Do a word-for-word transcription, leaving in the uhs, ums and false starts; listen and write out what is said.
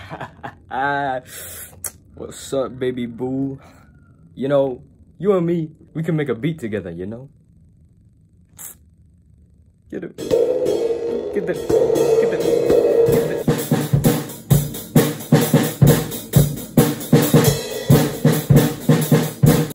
What's up, baby boo? You know, you and me, we can make a beat together, you know? Get it. Get that. Get that.